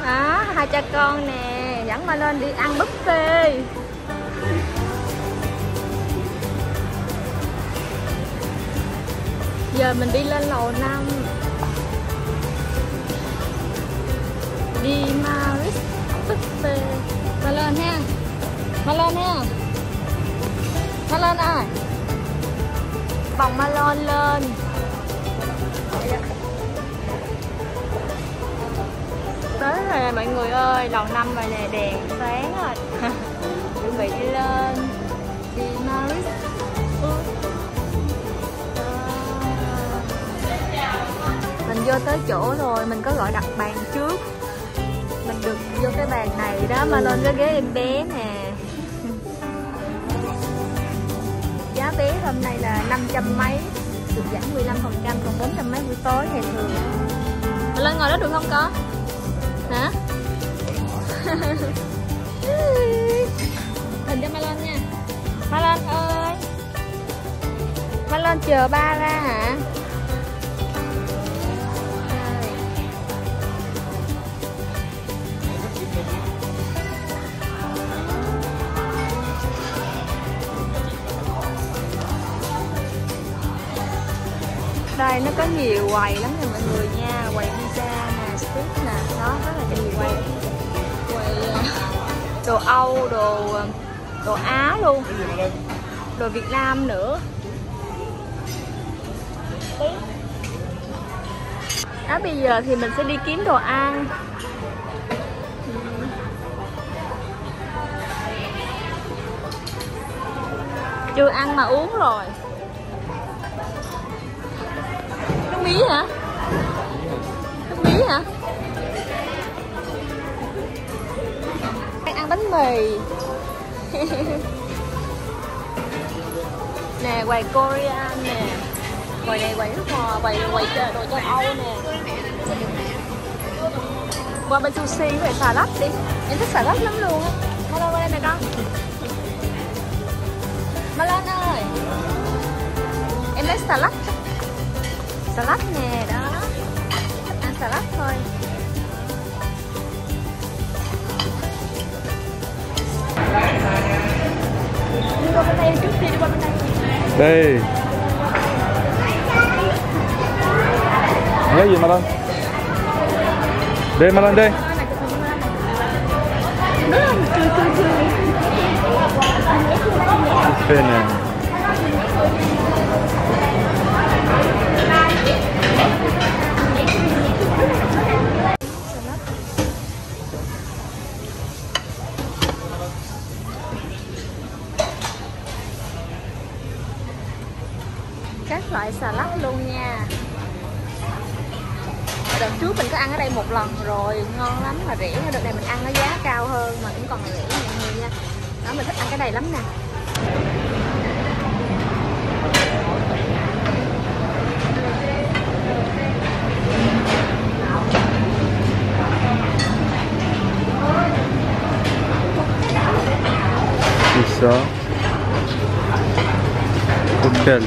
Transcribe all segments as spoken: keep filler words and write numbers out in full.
Đó, hai cha con nè, dẫn ba lên đi ăn buffet. Giờ mình đi lên lầu năm. Đi Maris buffet. Ba lên ha. Ba lên ha. Ba lên ơi. Vòng ba lên lên. Tới rồi mọi người ơi, lầu năm rồi nè, đèn sáng rồi. Chuẩn bị đi lên. Đi Maris. Mình vô tới chỗ rồi, mình có gọi đặt bàn trước. Mình được vô cái bàn này đó, mà lên cái ghế em bé nè. Giá vé hôm nay là năm trăm mấy, được giảm mười lăm phần trăm, còn bốn trăm mấy buổi tối thì thường. Mình lên ngồi đó được không con? Hả? Hình cho Mai Lên nha. Mai Lên ơi, Mai Lên chờ ba ra hả? Đây nó có nhiều quầy lắm nè mọi người nha, quầy pizza nè, steak nè, đó rất là nhiều quầy. Quầy đồ Âu, đồ đồ Á luôn, đồ Việt Nam nữa. Đó, bây giờ thì mình sẽ đi kiếm đồ ăn. Chưa ăn mà uống rồi. Nước mía hả? Nước mía hả? Đang ăn bánh mì. Nè, quầy Korean nè. Quầy này quầy nước ngoài, quầy quầy đồ châu Âu nè. Qua bên sushi với xà lách đi. Em thích xà lách lắm luôn á. Mau lên qua đây nè con. Mau lên ơi. Em lấy xà lách. Salad nè, đó. Thích ăn salad thôi. Đi qua bên đây trước đi, đi qua bên đây. Đây. Nhớ gì mà lên. Đây mà lên đây. Phê nè. Các loại salad luôn nha. Đợt trước mình có ăn ở đây một lần rồi, ngon lắm mà rẻ. Đợt này mình ăn nó giá cao hơn mà cũng còn rẻ mọi người nha. Đó, mình thích ăn cái này lắm nè. Pizza. Cocktail.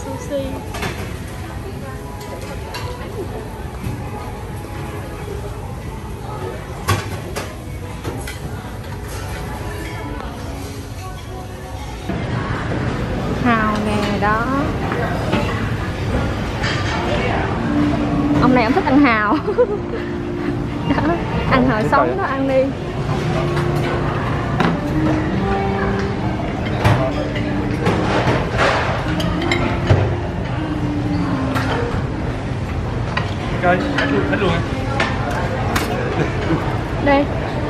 sushi. Hào nè đó. Ông này ông thích ăn hào. Đó, ăn hào sống đó, ăn đi. Coi, hết luôn. Đây.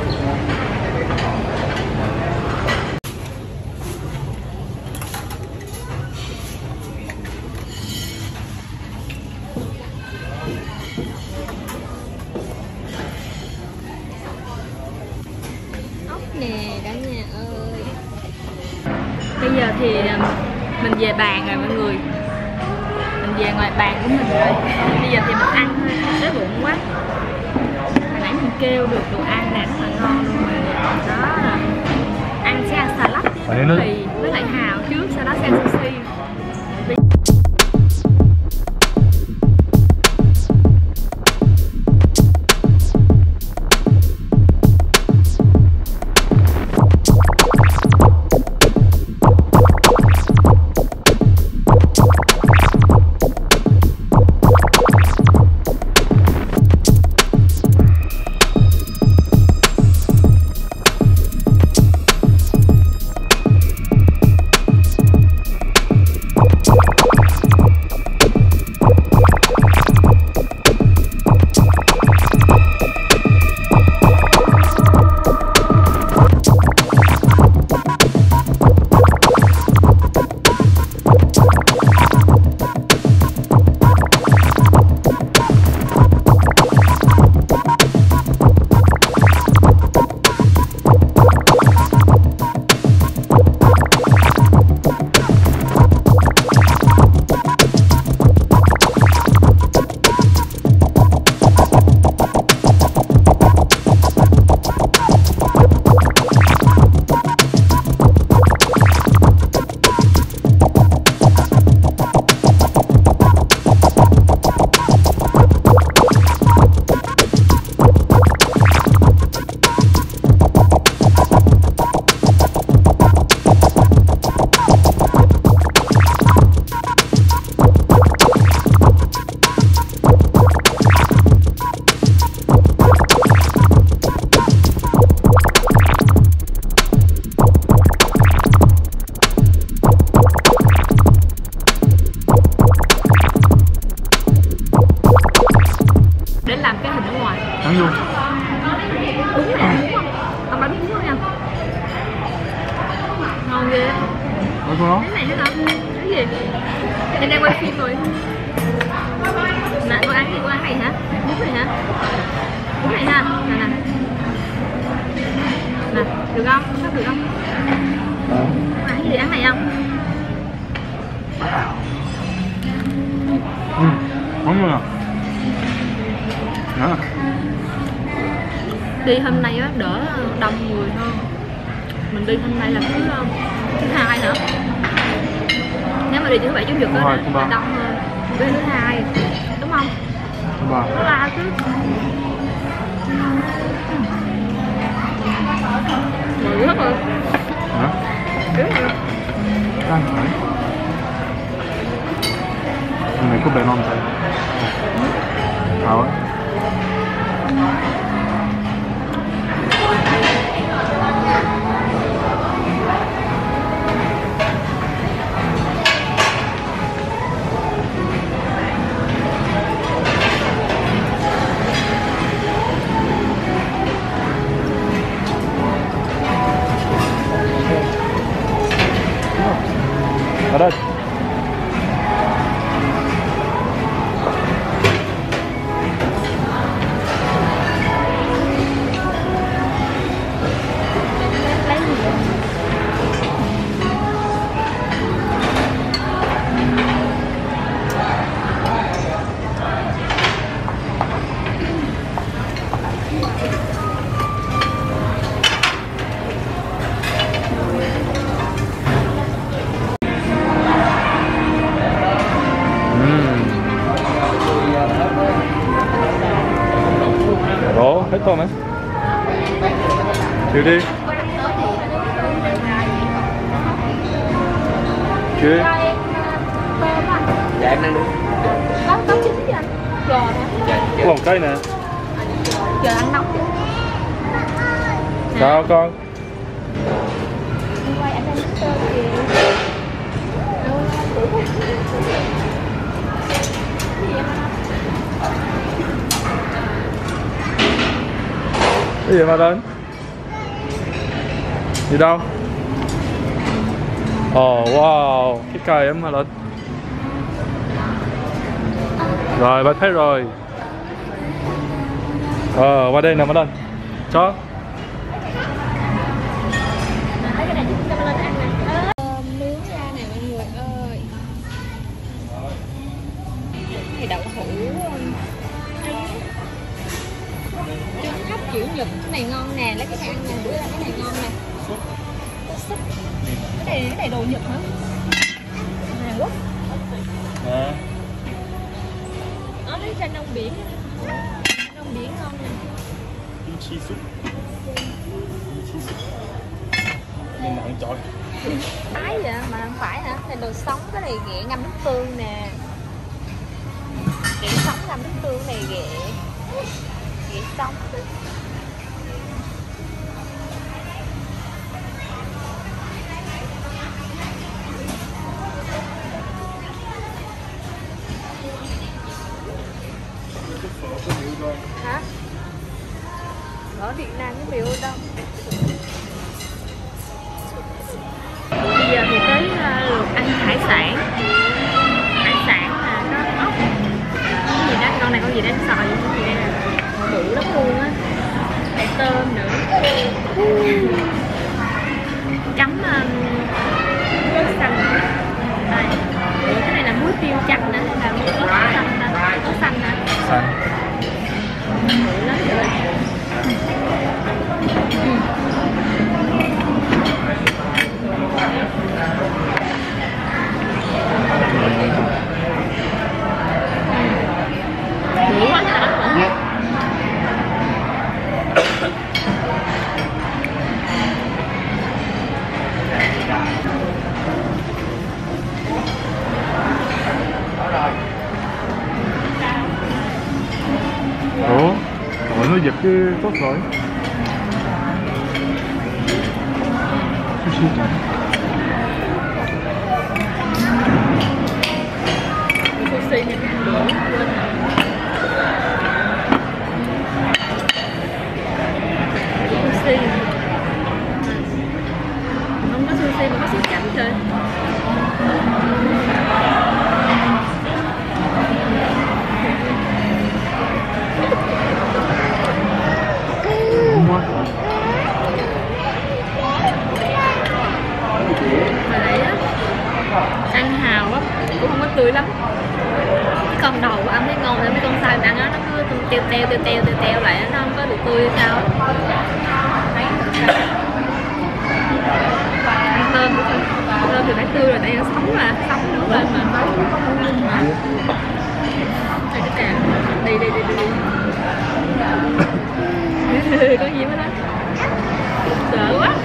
Ốc nè cả nhà ơi. Bây giờ thì mình về bàn rồi mọi người. Mình về ngoài bàn của mình rồi. Bây giờ thì mình ăn thôi, đói bụng quá. Hồi nãy mình kêu được đồ ăn nè, rất là ngon luôn mọi người. Đó là ăn sẽ ăn salad thì với lại hào trước, sau đó sẽ ăn sushi. Cái này nữa không? Cái gì? Em đang quay phim rồi. Nè, cô ăn gì? Cô ăn này hả? Bún này hả? Bún này ha? Nè nè. Nè, được không? Có được không? Ăn cái gì? Ăn này không? Ừ, ngon luôn à. Đó. Đi hôm nay á đỡ đông người hơn. Mình đi hôm nay là thứ thứ hai nữa. Nếu mà đi thứ bảy chủ nhật á là đông hơn. Với thứ hai, đúng không? Thứ ba chứ. Mười hết rồi. Hả? Đúng rồi. Đang phải. Này có bể non tay. Hảo. tôm á. Chịu đi. Chịu đi. Dạ em đang đúng. Có có chín chưa anh? Chờ nè. Có một cây nè. Chờ ăn nóng chứ. Sao con? Quay anh đang nướng tôm kìa. Cái gì mà đến? Gì đâu? Ồ, oh, wow, cái cây em mà lên. Rồi, ba thấy rồi. Ờ, qua đây nè mà lên. Cho. Cái này chúng ta lên ăn nè. Tôm nướng ra nè mọi người ơi. Cái đậu hũ trứng hấp kiểu Nhật, cái này ngon nè, lấy cái này ăn nè, bữa là cái này ngon nè. Có súp. Cái này cái này đồ Nhật hả? Hàn Quốc. À. Nó lấy trên nông biển. Nông biển ngon nè. Kim chi súp. Kim chi súp. Nên nặng trời. Ái vậy mà không phải hả? Này đồ sống, cái này ghẹ ngâm nước tương nè. Ghẹ sống ngâm nước tương này ghẹ. Ghẹ sống. Hả? Ở Việt Nam với Miêu Đông. Bây giờ thì tới uh, lượt ăn hải sản. Hải sản là có ốc. Cái gì đó, con này con gì đó, sò gì cái gì đây nè. Bự lắm luôn á. Lại tôm nữa. Chấm um, muối xanh. Đây. Ủa, cái này là muối tiêu trắng nè, là muối xanh nè, muối xanh nè. Xanh. Bự lắm rồi. Dữ quá hả? Ủa? Ủa nó giật chứ tốt rồi. Sushi trời. Sushi thì ăn được. Sushi. Không có sushi mà có sushi chậm thôi. Ngon quá. Hồi nãy á, ăn hào á, cũng không có tươi lắm. Cái con đầu ăn thấy ngon, mấy con sai mình ăn á, nó cứ teo teo teo teo teo teo lại, nó không có được tươi sao. Ăn tôm nữa thôi, tôm thì phải tươi rồi, tại nó sống mà, sống nữa lên mà. Đây cái càng, đi đi đi đi đi. Có gì mới đó. Sợ quá.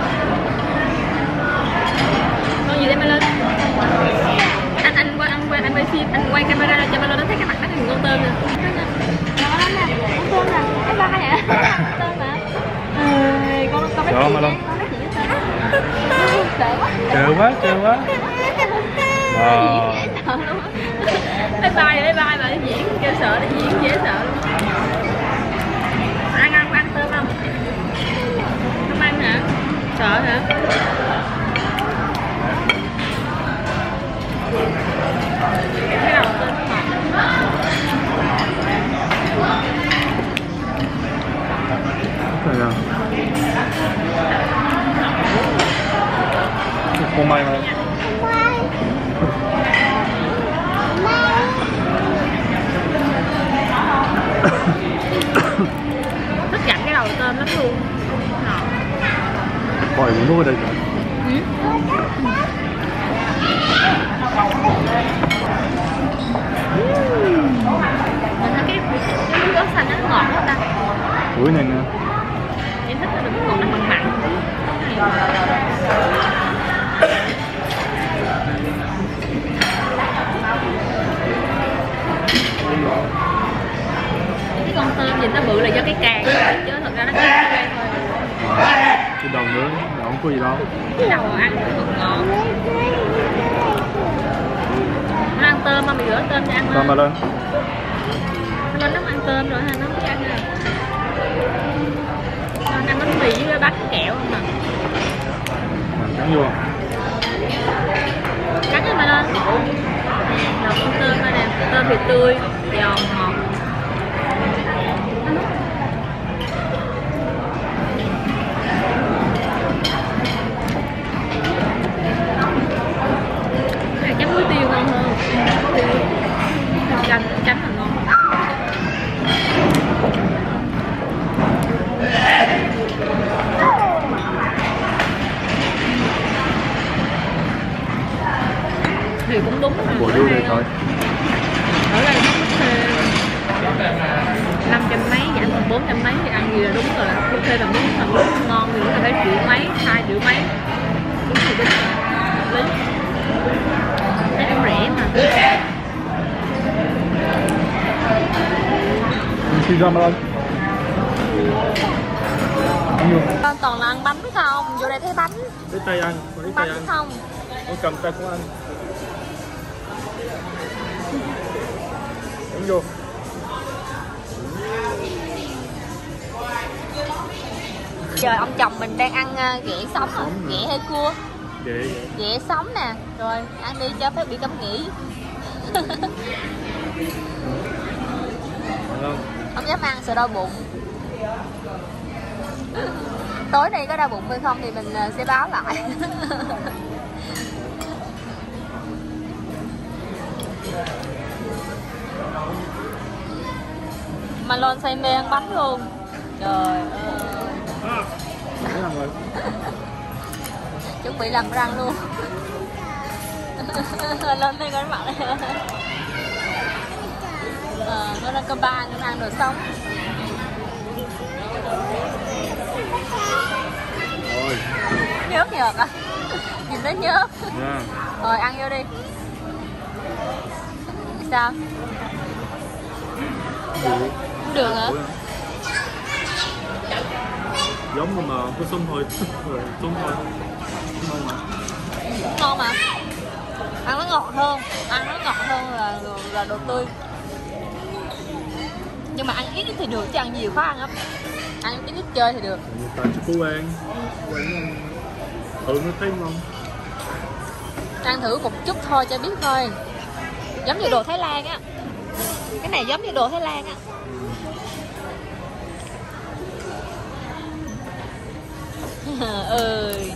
Con gì đây Mai lên? Anh anh quay anh quay anh quay phim, anh quay camera cho Mai lên nó thấy cái mặt nó hình con tôm nè. Đó đó nè, con tôm nè, cái ba nè, con tôm mà. Con con Sợ Mai lên. Sợ quá. Chờ quá, chờ quá. Wow. Bye bye bye bye mà nó diễn kêu sợ, nó diễn dễ sợ luôn. Ăn ăn ăn tôm không? Không ăn hả? Sợ hả? Cái đầu tôm nó ngọt. Rồi à. Phô mai mà. Thích gặm cái đầu tôm lắm luôn. Ngọt. Khỏi uống nước ở đây rồi. Ừ. Mình thấy cái cái nước ớt xanh nó ngọt lắm ta. Bưởi này nè. Em thích là bún ngọt nó mặn mặn. Cái con tôm nhìn nó bự là do cái càng chứ thật ra nó chỉ cái cây thôi. Cái đầu nữa, không có gì đâu. Cái đầu ăn cũng ngọt. Nó ăn tôm mà mày rửa tôm cho ăn Tôm mà lên. Nó lên nó ăn tôm rồi ha, nó không ăn nè. Nó ăn bánh mì với bánh kẹo không à. Cắn vô. Cắn cho mà lên. Đầu con tôm đây nè, tôm thì tươi, giòn ngọt. Chấm muối tiêu ngon hơn. Chấm chấm là ngon. Thì cũng đúng rồi. Bộ vô đây thôi. Ở đây nó năm trăm mấy giảm còn bốn trăm mấy thì ăn gì là đúng rồi. Buffet là muốn là muốn ngon thì là phải triệu mấy, hai triệu mấy. Đúng thì đúng. Lý. Thấy cũng rẻ mà. Xin ra mà lên. Con toàn là ăn bánh không? Vô đây thấy bánh. Lấy tay ăn, lấy tay ăn. Không? Con cầm tay cũng ăn. Đánh vô. Trời, ông chồng mình đang ăn ghẹ sống à? Ghẹ hay cua? Ghẹ ghẹ. Ghẹ sống nè. Rồi, ăn đi cho phải bị cấm nghỉ. Không. Không dám ăn sợ đau bụng. Tối nay có đau bụng hay không thì mình sẽ báo lại. Mà Lon say mê ăn bánh luôn. Trời ơi. À, làm rồi. Chuẩn bị làm răng luôn. Lên đây coi mặt này. Ờ, nó đang có ba nó ăn đồ sống. Rồi. Nhớt nhợt à? Nhìn thấy nhớt. Nha. Rồi ăn vô đi. Sao? Được. Được hả? Giống mà có sông thôi. Rồi, sông thôi. Ngon mà. Ngon mà. Ăn nó ngọt hơn, ăn nó ngọt hơn là là đồ tươi. Nhưng mà ăn ít thì được, chứ ăn nhiều khó ăn lắm. Ăn ít ít chơi thì được. Tại cho cô ăn. Cô ăn ừ nó thấy ngon. Ăn thử một chút thôi cho biết thôi. Giống như đồ Thái Lan á. Cái này giống như đồ Thái Lan á. Ơi.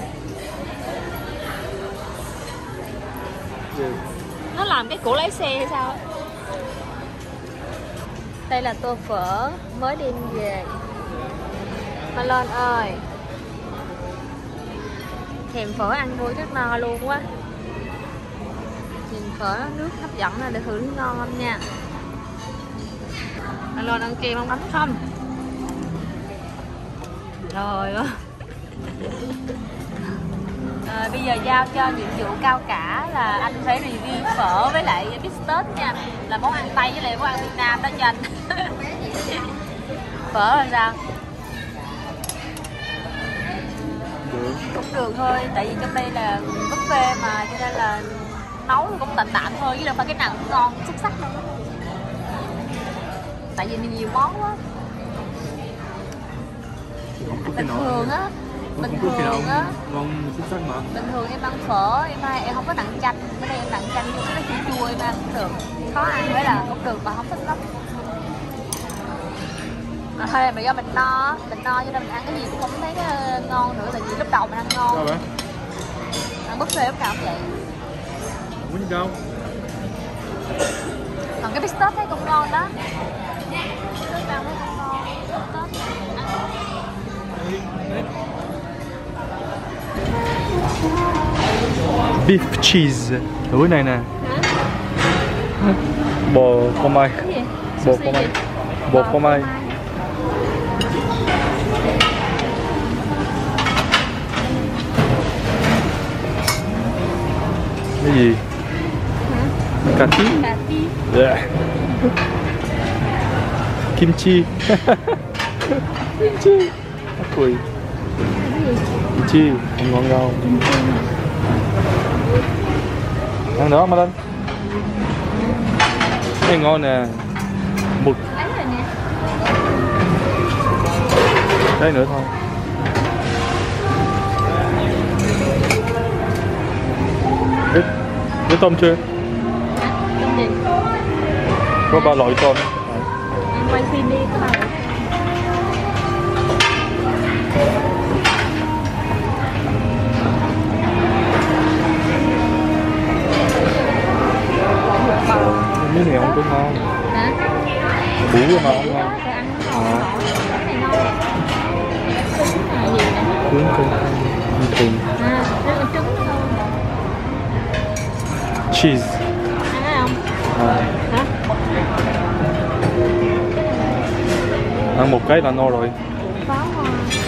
Nó làm cái củ lái xe hay sao? Đây là tô phở mới đem về. Malon ơi, thèm phở ăn vui rất no luôn quá. Nhìn phở nước hấp dẫn là để thử ngon không nha. Malon ăn kem ăn bánh không? Rồi á. À, bây giờ giao cho nhiệm vụ cao cả là anh phải review phở với lại bít tết nha, là món ăn Tây với lại món ăn Việt Nam đó cho anh. Phở là sao? Được. Cũng được thôi, tại vì trong đây là buffet mà cho nên là nấu cũng tạm tạm thôi, chứ đâu phải cái nào cũng ngon xuất sắc đâu. Tại vì nhiều món quá. Bình thường á, bình thường á, ngon xuất sắc mà. bình thường em ăn phở em hay em không có nặng chanh, cái đây em nặng chanh nhưng cái nó chỉ chua em ăn cũng được, khó ăn với là cũng được mà không thích lắm. À, thôi mà do mình no, mình no cho nên mình ăn cái gì cũng không thấy ngon nữa, tại vì lúc đầu mình ăn ngon. Sao vậy? Ăn buffet lúc nào cũng vậy. Muốn gì đâu. Còn cái bít tết thấy cũng ngon đó. Bít tết thấy cũng ngon. Beef cheese. Cái này nè. Hả? Bò phô mai. Cái gì? Bò phô mai. Bò phô mai. Cái gì? Hả? Cà tí. Cà tí. Yeah. Kim chi. Kim chi. Mắc cười. Kim chi, không ngon đâu. Ăn nữa mà lên. Cái này ngon nè. Mực. Đấy nữa thôi. Biết, biết tôm chưa? Tôm gì? Có ba loại tôm. Anh quay phim đi các bạn. Miếng này không có ngon. Hả? Bủ mà không ngon. À. Cái này ngon nè. Trứng là gì nè? Trứng trứng trứng. À, đây là trứng nữa không? Cheese. Ăn không? À. Hả? Ăn một cái là no rồi. Pháo hoa.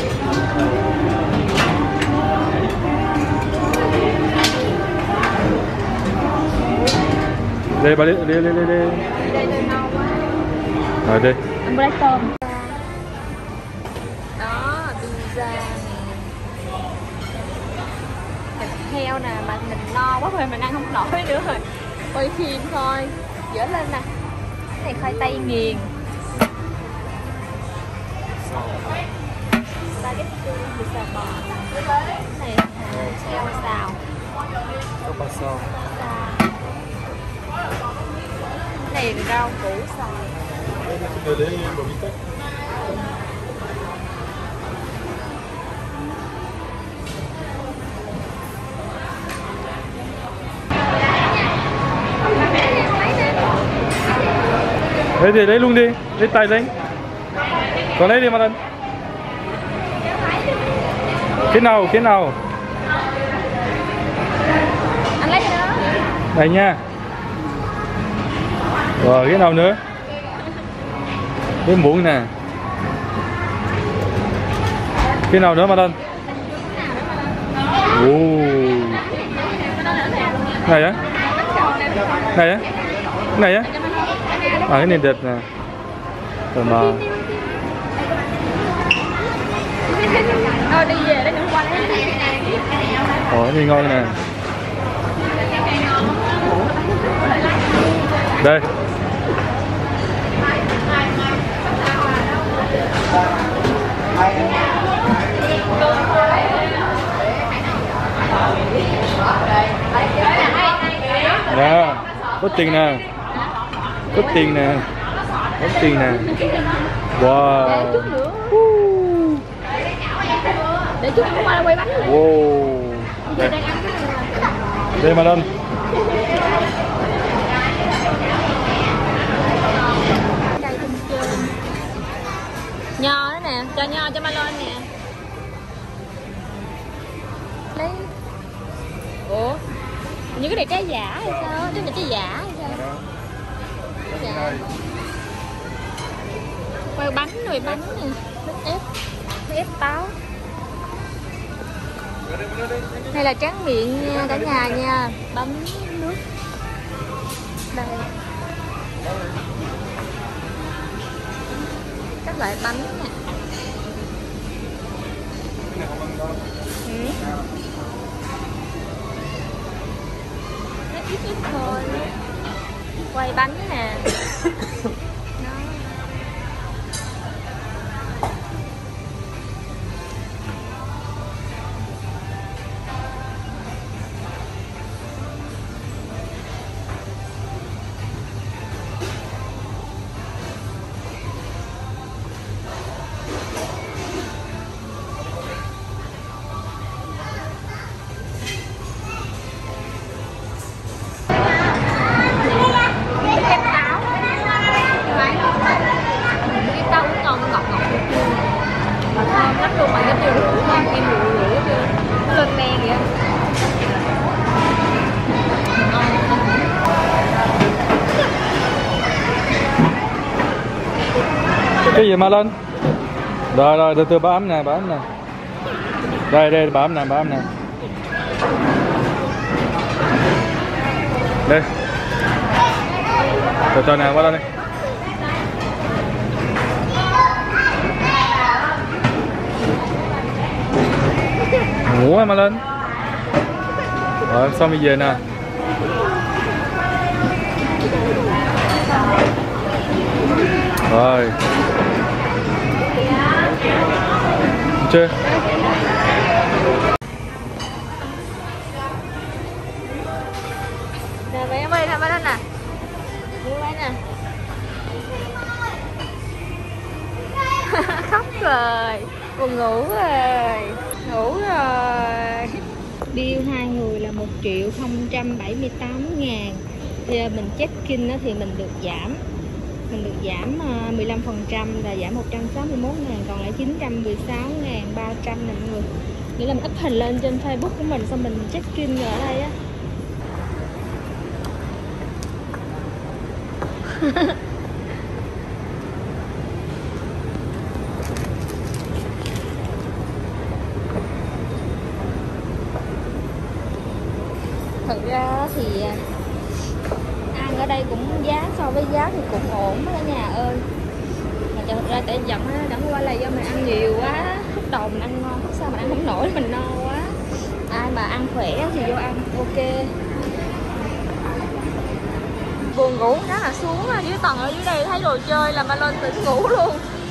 Đây bà đi đi đi đi đi. Đây đây ngon quá. Rồi đi. Anh lấy tôm. Đó, pizza nè. Thịt heo nè, mà mình no quá rồi mình ăn không nổi nữa rồi. Quay phim thôi. Dở lên nè. Cái này khoai tây nghiền. Spaghetti thịt xào bò. Cái này heo xào. Có ba sao. Cái này rau củ xào. Lấy đi, lấy luôn đi, lấy tay lên. Còn lấy đi mà lên. Cái nào, cái nào? Anh lấy cái đó. Đây nha. Rồi cái nào nữa? Cái muỗng nè. Cái nào nữa mà lên? Ồ. Này á? Này á? Này á? À cái này đẹp nè. Rồi mà. Ờ đi về đấy, qua đấy. Ồ cái này ngon nè. Đây. Nè, có tiền nè. Có tiền nè. Có tiền nè. Wow. Để chút nữa qua quay bánh. Wow. Đây. Đây mà lên. Nho đó nè, cho nho cho Malon nè. Lấy. Ủa? Những cái này trái giả hay sao? Cái này trái giả hay sao? Dạ. Quay bánh rồi bánh nè, nước ép, nước ép táo. Đây là tráng miệng nha cả nhà nha, bấm nước. Đây. Các loại bánh nè. Ừ. Nó ít ít thôi. Quay bánh nè. Đó. Cái gì mà lên? Rồi rồi từ từ bám nè, bám nè. Đây đây bám nè, bám nè. Đây. Từ từ nào qua đây. Ngủ em mà lên. Rồi xong đi về nè. Rồi. Chưa? Nè mẹ em ơi, thăm bên nè. Mua đây nè. Khóc rồi. Buồn ngủ rồi. Ngủ rồi. Bill hai người là một triệu không trăm bảy mươi tám ngàn. Thì mình check-in thì mình được giảm. Mình được giảm mười lăm phần trăm là giảm một trăm sáu mươi mốt ngàn, còn lại chín trăm mười sáu ngàn ba trăm nè mọi người. Nghĩa là mình up hình lên trên Facebook của mình xong mình check-in ở đây á. Thật ra thì ăn ở đây cũng giá so với giá thì cũng ổn đó cả nhà ơi. Mà thật ra tại giận á, chẳng qua là do mình ăn nhiều quá, lúc đầu mình ăn ngon, sao mình ăn không nổi, mình no quá. Ai mà ăn khỏe thì vô ăn ok. Buồn ngủ nó là xuống ở dưới tầng ở dưới đây thấy đồ chơi là mà lên tỉnh ngủ luôn.